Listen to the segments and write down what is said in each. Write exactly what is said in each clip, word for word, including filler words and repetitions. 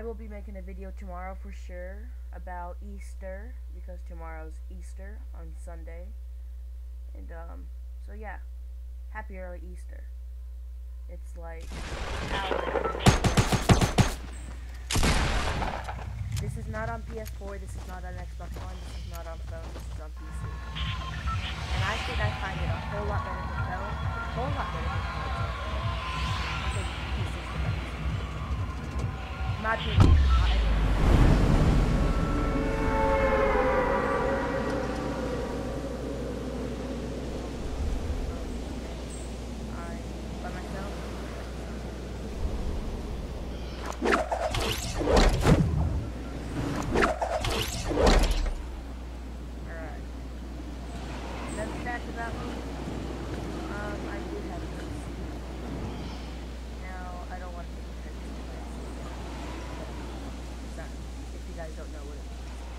will be making a video tomorrow for sure about Easter, because tomorrow's Easter on Sunday. And um so yeah, happy early Easter. It's like this is not on P S four, this is not on Xbox One, this is not on phone, this is on P C. And I think I find it a whole lot better than phone, a whole lot better than console. I think P C's the best. In my opinion, not everyone. Don't know what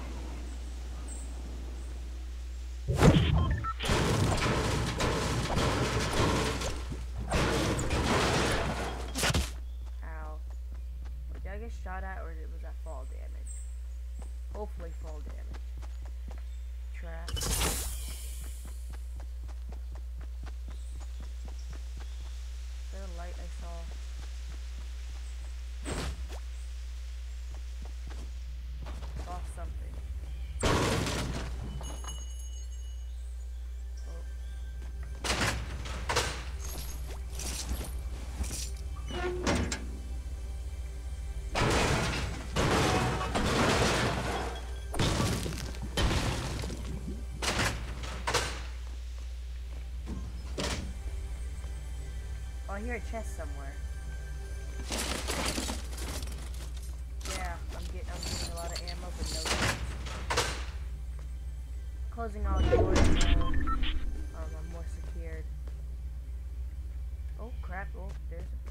it is. Ow. Did I get shot at, or was that fall damage? Hopefully fall damage. Trap. Is there a light I saw? I hear a chest somewhere. Yeah, I'm getting I'm getting a lot of ammo, but no guns. Closing all the doors, so um, I'm more secured. Oh crap! Oh, there's a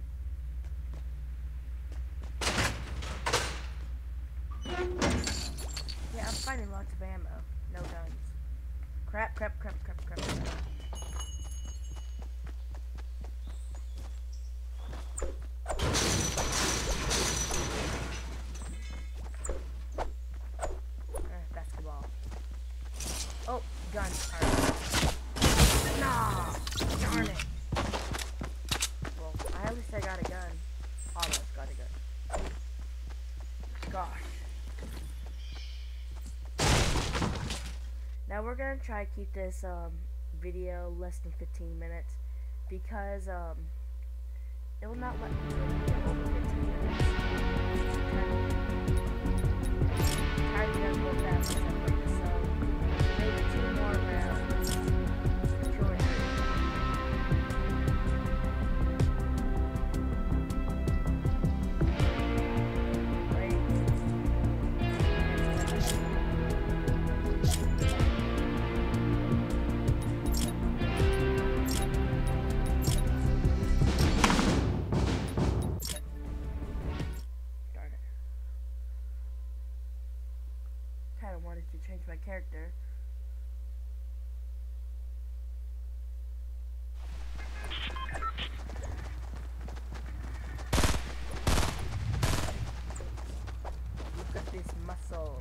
person. Yeah, I'm finding lots of ammo. No guns. Crap! Crap! Crap! Crap! Crap! crap. Oh, gun. Alright. Nah! Darn it. Well, at least I got a gun. Almost got a gun. Gosh. Now we're gonna try to keep this um, video less than fifteen minutes, because um, it will not let me do it over fifteen minutes. Time to go fast. Maybe two more rounds. Two or three. Wait. Darn it. Kinda wanted to change my character. This muscle.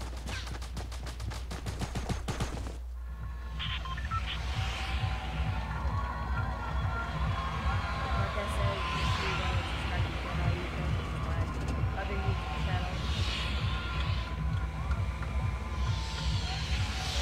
Like I said, you can see that it's starting to get all you can. This is my other YouTube channel.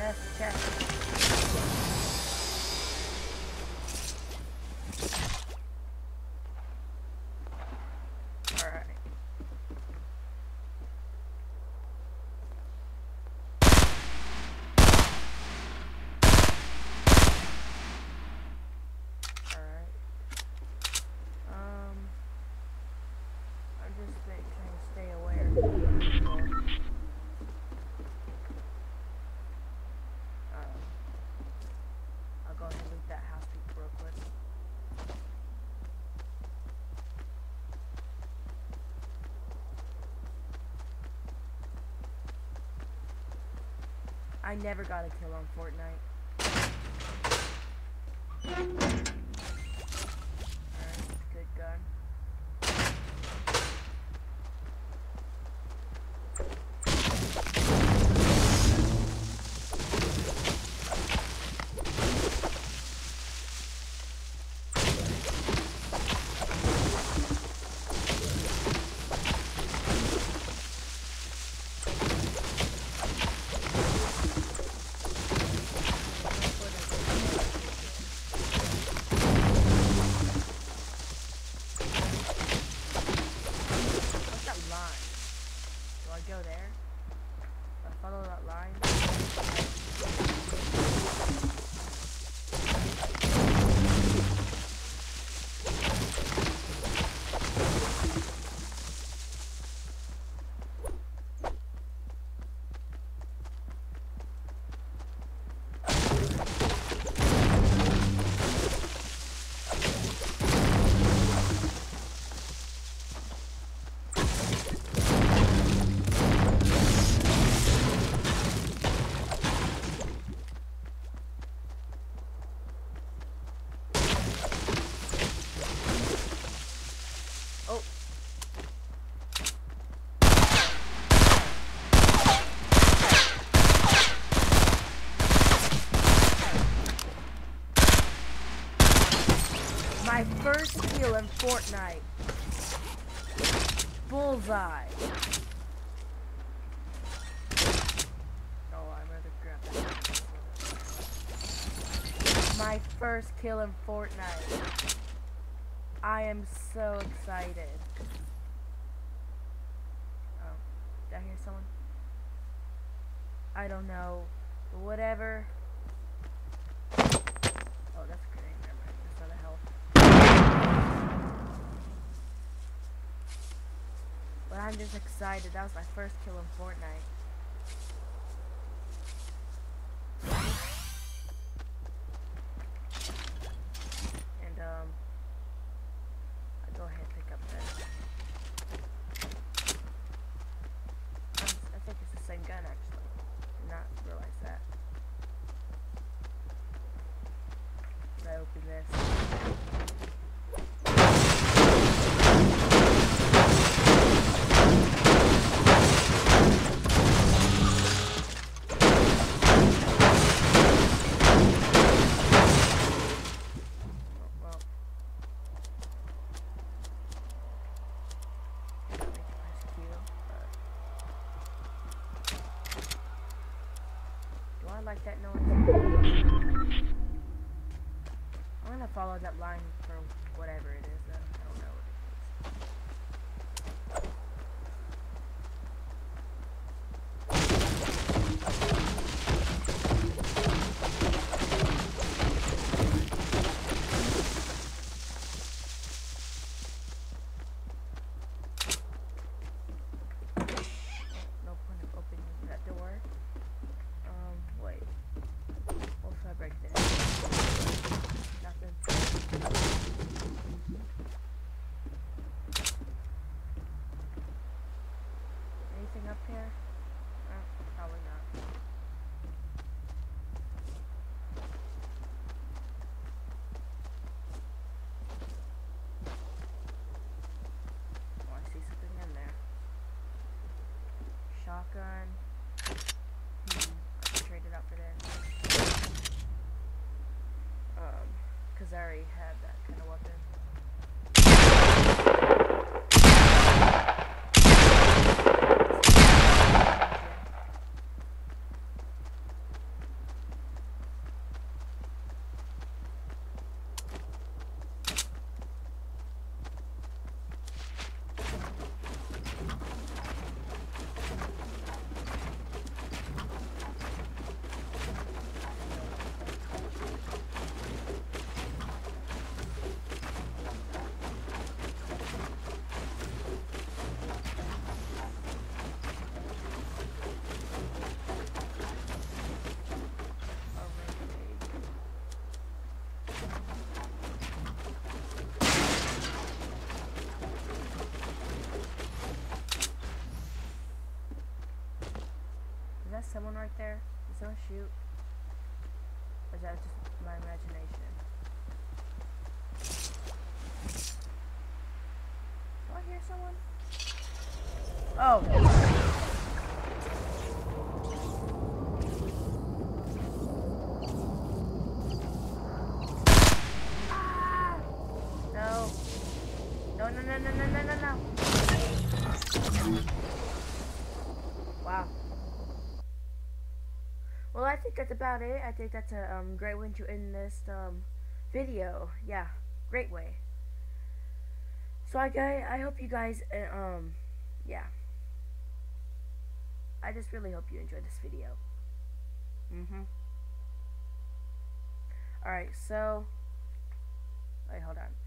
chest, chest. Alright. Alright. Um, I'm just trying to stay aware. Um, I'll go ahead and loot that house real quick. I never got a kill on Fortnite. Alright, good gun. Go there. I'll follow that line. Oh. My first kill in Fortnite. Bullseye. Oh, I'd rather grab that. My first kill in Fortnite. I am so excited. Oh, did I hear someone? I don't know. But whatever. Oh, that's a grenade. Never mind. That's not a health. But I'm just excited. That was my first kill in Fortnite. And, um... go ahead and pick up that. Um, I think it's the same gun actually. Did not realize that. Did I open this? I like that noise. I'm gonna follow that line for whatever it is. I don't know what it is. No point of opening that door. Wait. What if I break this? Nothing. Anything up here? Oh, probably not. Oh, I see something in there. Shotgun. Trade it out for this. Um, because I already had that kind of weapon. that someone right there? Did someone shoot? Or is that just my imagination? Do I hear someone? Oh. Ah! No. No, no, no, no, no, no, no, no. Wow. Well, I think that's about it. I think that's a um, great way to end this um, video. Yeah, great way. So I, I hope you guys, uh, um, yeah. I just really hope you enjoyed this video. Mm-hmm. Alright, so, wait, hold on.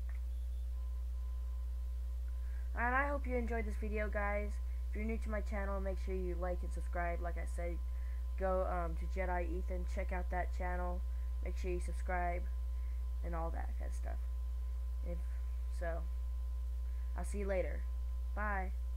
And I hope you enjoyed this video, guys. If you're new to my channel, make sure you like and subscribe. Like I said, go um, to Jedi Ethan, check out that channel. Make sure you subscribe and all that kind of stuff. If so, I'll see you later. Bye.